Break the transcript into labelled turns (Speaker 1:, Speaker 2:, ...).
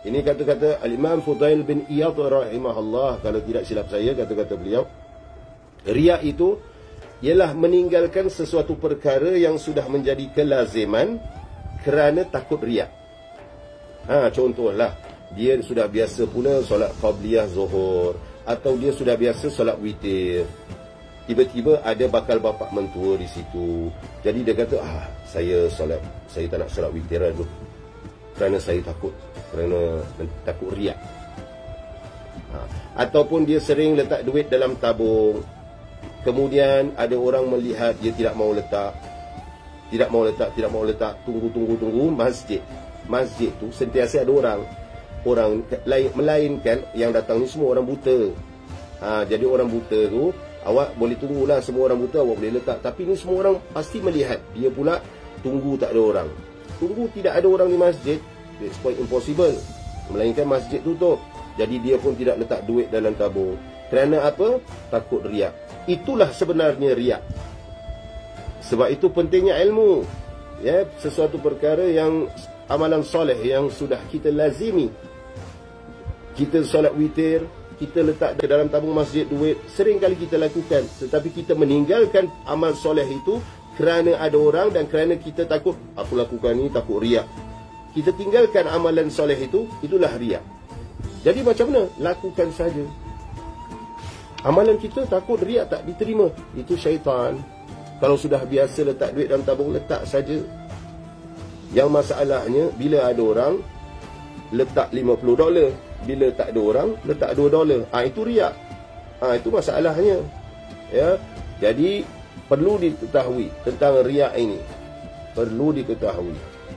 Speaker 1: Ini kata-kata Al-Imam Fudail bin Iyad rahimahullah, kalau tidak silap saya, kata-kata beliau, riak itu ialah meninggalkan sesuatu perkara yang sudah menjadi kelaziman kerana takut riak. Contohlah, dia sudah biasa pula solat qabliyah zuhur, atau dia sudah biasa solat witir. Tiba-tiba ada bakal bapak mentua di situ. Jadi dia kata, saya tak nak solat witir dulu, kerana saya takut riak. Ataupun dia sering letak duit dalam tabung, kemudian ada orang melihat, dia tidak mau letak, tunggu masjid tu sentiasa ada orang lain, melainkan yang datang ni semua orang buta. Jadi orang buta tu, awak boleh tunggulah, semua orang buta awak boleh letak, tapi ni semua orang pasti melihat, dia pula tunggu tak ada orang. Tunggu tidak ada orang di masjid, it's quite impossible, melainkan masjid tutup. Jadi dia pun tidak letak duit dalam tabung. Kerana apa? Takut riak. Itulah sebenarnya riak. Sebab itu pentingnya ilmu, ya, sesuatu perkara yang amalan soleh yang sudah kita lazimi. Kita solat witir, kita letak ke dalam tabung masjid duit, sering kali kita lakukan, tetapi kita meninggalkan amal soleh itu kerana ada orang dan kerana kita takut, aku lakukan ni takut riak. Kita tinggalkan amalan soleh itu, itulah riak. Jadi macam mana? Lakukan saja. Amalan kita takut riak tak diterima, itu syaitan. Kalau sudah biasa letak duit dalam tabung, letak saja. Yang masalahnya, bila ada orang letak $50, bila tak ada orang letak $2, itu riak. Itu masalahnya, ya. Jadi perlu diketahui tentang riak ini, perlu diketahui.